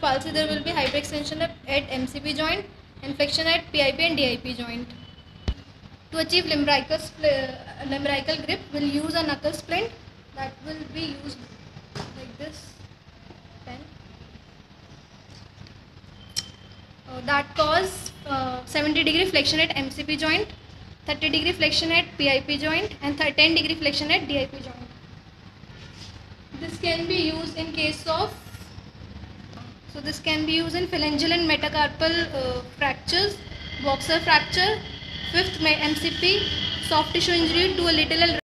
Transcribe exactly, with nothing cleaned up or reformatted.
palsy, there will be hyperextension at, at M C P joint and flexion at P I P and D I P joint. To achieve limbrical, uh, limbrical grip, we'll use a knuckle splint that will be used like this pen. Uh, that cause uh, seventy degree flexion at M C P joint, thirty degree flexion at P I P joint and ten degree flexion at D I P joint. This can be used in case of so this can be used in phalangeal and metacarpal uh, fractures, boxer fracture, fifth M C P, soft tissue injury to a little